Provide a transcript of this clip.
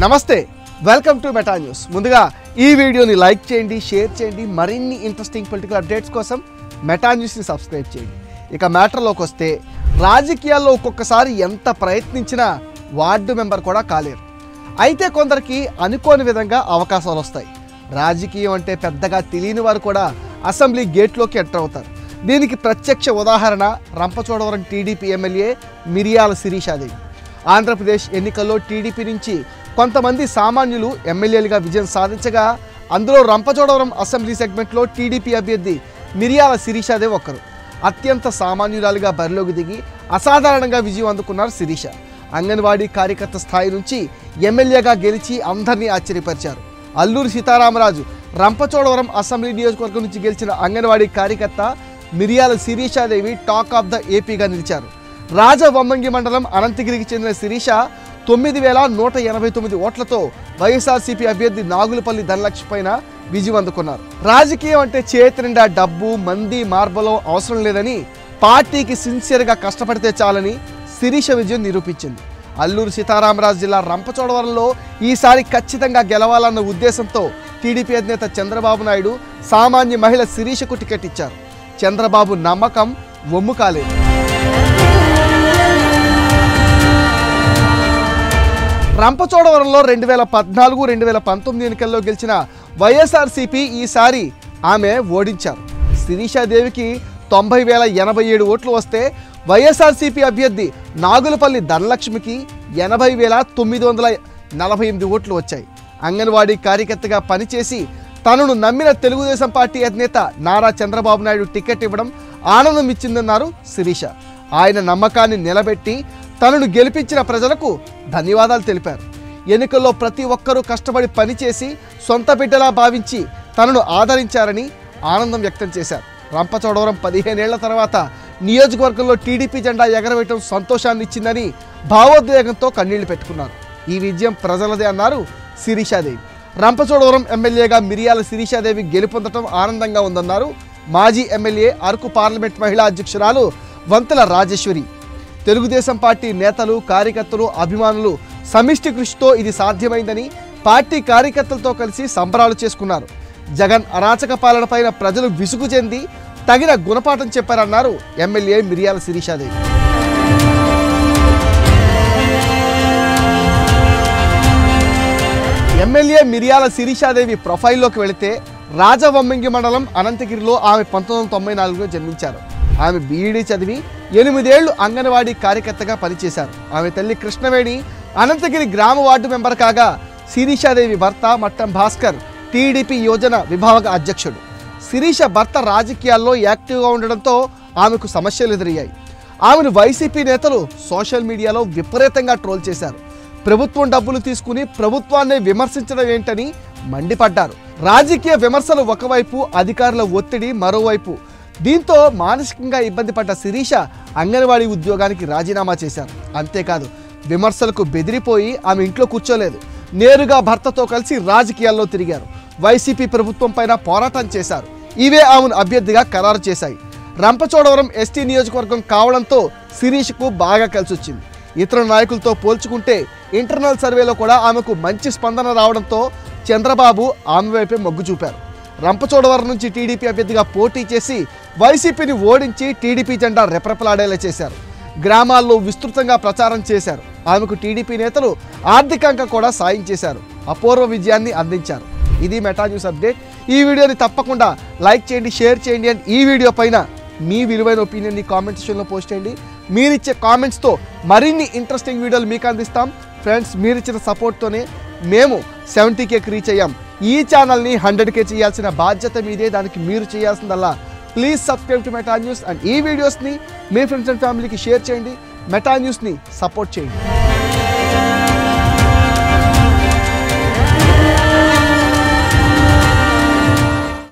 నమస్తే, welcome to Meta news. ముందుగా ఈ వీడియోని లైక్ చేయండి, షేర్ చేయండి. మరిన్ని ఇంట్రెస్టింగ్ పొలిటికల్ అప్డేట్స్ కోసం మెటా న్యూస్ని సబ్స్క్రైబ్ చేయండి. ఇక మ్యాటర్లోకి వస్తే, రాజకీయాల్లో ఒక్కొక్కసారి ఎంత ప్రయత్నించినా వార్డు మెంబర్ కూడా కాలేరు. అయితే కొందరికి అనుకోని విధంగా అవకాశాలు వస్తాయి. రాజకీయం అంటే పెద్దగా తెలియని వారు కూడా అసెంబ్లీ గేట్లోకి ఎంటర్ అవుతారు. దీనికి ప్రత్యక్ష ఉదాహరణ రంపచోడవరం టీడీపీ ఎమ్మెల్యే మిరియాల శిరీషాదేవి. ఆంధ్రప్రదేశ్ ఎన్నికల్లో టీడీపీ నుంచి కొంతమంది సామాన్యులు ఎమ్మెల్యేలుగా విజయం సాధించగా, అందులో రంపచోడవరం అసెంబ్లీ సెగ్మెంట్లో టీడీపీ అభ్యర్థి మిరియాల శిరీషాదేవి ఒకరు. అత్యంత సామాన్యురాలుగా బరిలోకి దిగి అసాధారణంగా విజయం అందుకున్నారు శిరీష. అంగన్వాడీ కార్యకర్త స్థాయి నుంచి ఎమ్మెల్యేగా గెలిచి అందరినీ ఆశ్చర్యపరిచారు. అల్లూరి సీతారామరాజు రంపచోడవరం అసెంబ్లీ నియోజకవర్గం నుంచి గెలిచిన అంగన్వాడీ కార్యకర్త Miriyala Sirishadevi talk of the ఏపీగా నిలిచారు. రాజవొమ్మంగి మండలం అనంతగిరికి చెందిన శిరీష 9189 ఓట్లతో వైఎస్ఆర్సీపీ అభ్యర్థి నాగులపల్లి ధనలక్ష్మి పైన విజయం అందుకున్నారు. రాజకీయం అంటే చేతి నిండా డబ్బు, మంది, మార్బలం అవసరం లేదని, పార్టీకి సిన్సియర్గా కష్టపడితే చాలని శిరీష విజయం నిరూపించింది. అల్లూరు సీతారామరాజు జిల్లా రంపచోడవరంలో ఈసారి ఖచ్చితంగా గెలవాలన్న ఉద్దేశంతో టీడీపీ అధినేత చంద్రబాబు నాయుడు సామాన్య మహిళ శిరీషకు టికెట్ ఇచ్చారు. చంద్రబాబు నమ్మకం వమ్ము కాలేదు. రంపచోడవరంలో 2014, 2019 ఎన్నికల్లో గెలిచిన వైఎస్ఆర్సీపీ ఈసారి ఆమె ఓడించారు. శిరీషాదేవికి 90,087 ఓట్లు వస్తే, వైఎస్ఆర్సీపీ అభ్యర్థి నాగులపల్లి ధనలక్ష్మికి 80,948 ఓట్లు వచ్చాయి. అంగన్వాడీ కార్యకర్తగా పనిచేసి తనను నమ్మిన తెలుగుదేశం పార్టీ అధినేత నారా చంద్రబాబు నాయుడు టికెట్ ఇవ్వడం ఆనందం ఇచ్చిందన్నారు శిరీష. ఆయన నమ్మకాన్ని నిలబెట్టి తనను గెలిపించిన ప్రజలకు ధన్యవాదాలు తెలిపారు. ఎన్నికల్లో ప్రతి ఒక్కరూ కష్టపడి పనిచేసి సొంత బిడ్డలా భావించి తనను ఆదరించారని ఆనందం వ్యక్తం చేశారు. రంపచోడవరం 15 ఏళ్ల తర్వాత నియోజకవర్గంలో టీడీపీ జెండా ఎగరవేయడం సంతోషాన్ని ఇచ్చిందని భావోద్వేగంతో కన్నీళ్లు పెట్టుకున్నారు. ఈ విజయం ప్రజలదే అన్నారు శిరీషాదేవి. రంపచోడవరం ఎమ్మెల్యేగా మిరియాల శిరీషాదేవి గెలుపొందడం ఆనందంగా ఉందన్నారు మాజీ ఎమ్మెల్యే, అరకు పార్లమెంట్ మహిళా అధ్యక్షురాలు వంతెల రాజేశ్వరి. తెలుగుదేశం పార్టీ నేతలు, కార్యకర్తలు, అభిమానులు సమిష్టి కృషితో ఇది సాధ్యమైందని పార్టీ కార్యకర్తలతో కలిసి సంబరాలు చేసుకున్నారు. జగన్ అరాచక పాలనపైన ప్రజలు విసుగు చెంది తగిన గుణపాఠం చెప్పారన్నారు ఎమ్మెల్యే మిరియాల శిరీషాదేవి. ఎమ్మెల్యే మిరియాల శిరీషాదేవి ప్రొఫైల్లోకి వెళితే, రాజవొమ్మంగి మండలం అనంతగిరిలో ఆమె 1994లో జన్మించారు. ఆమె బీఈడీ చదివి 8 ఏళ్లు అంగన్వాడీ కార్యకర్తగా పనిచేశారు. ఆమె తల్లి కృష్ణవేణి అనంతగిరి గ్రామ వార్డు మెంబర్ కాగా, శిరీషాదేవి భర్త మట్టం భాస్కర్ టీడీపీ యోజన విభాగ అధ్యక్షుడు. శిరీష భర్త రాజకీయాల్లో యాక్టివ్గా ఉండడంతో ఆమెకు సమస్యలు ఎదురయ్యాయి. ఆమెను వైసీపీ నేతలు సోషల్ మీడియాలో విపరీతంగా ట్రోల్ చేశారు. ప్రభుత్వం డబ్బులు తీసుకుని ప్రభుత్వాన్ని విమర్శించడం ఏంటని మండిపడ్డారు. రాజకీయ విమర్శలు ఒకవైపు, అధికారుల ఒత్తిడి మరోవైపు. దీంతో మానసికంగా ఇబ్బంది పడ్డ శిరీష అంగన్వాడీ ఉద్యోగానికి రాజీనామా చేశారు. అంతేకాదు, విమర్శలకు బెదిరిపోయి ఆమె ఇంట్లో కూర్చోలేదు. నేరుగా భర్తతో కలిసి రాజకీయాల్లో తిరిగారు. వైసీపీ ప్రభుత్వం పైన పోరాటం చేశారు. ఇవే ఆమెను అభ్యర్థిగా ఖరారు చేశాయి. రంపచోడవరం ఎస్టీ నియోజకవర్గం కావడంతో శిరీషకు బాగా కలిసొచ్చింది. ఇతర నాయకులతో పోల్చుకుంటే ఇంటర్నల్ సర్వేలో కూడా ఆమెకు మంచి స్పందన రావడంతో చంద్రబాబు ఆమె వైపే మొగ్గు చూపారు. రంపచోడవరం నుంచి టీడీపీ అభ్యర్థిగా పోటీ చేసి వైసీపీని ఓడించి టీడీపీ జెండా రెపరెపలాడేలా చేశారు. గ్రామాల్లో విస్తృతంగా ప్రచారం చేశారు. ఆమెకు టీడీపీ నేతలు ఆర్థికంగా కూడా సాయం చేశారు. అపూర్వ విజయాన్ని అందించారు. ఇది మెటా న్యూస్ అప్డేట్. ఈ వీడియోని తప్పకుండా లైక్ చేయండి, షేర్ చేయండి. అండ్ ఈ వీడియో పైన మీ విలువైన ఒపీనియన్ని కామెంట్ సెక్షన్లో పోస్ట్ చేయండి. మీరిచ్చే కామెంట్స్తో మరిన్ని ఇంట్రెస్టింగ్ వీడియోలు మీకు అందిస్తాం. ఫ్రెండ్స్, మీరిచ్చిన సపోర్ట్తోనే మేము 70Kకి రీచ్ అయ్యాం. ఈ ఛానల్ని 100K చేయాల్సిన బాధ్యత మీదే. దానికి మీరు చేయాల్సిందల్లా please subscribe to Meta news. And ఈ వీడియోస్ని మీ ఫ్రెండ్స్ అండ్ ఫ్యామిలీకి షేర్ చేయండి. మెటా న్యూస్ని సపోర్ట్ చేయండి.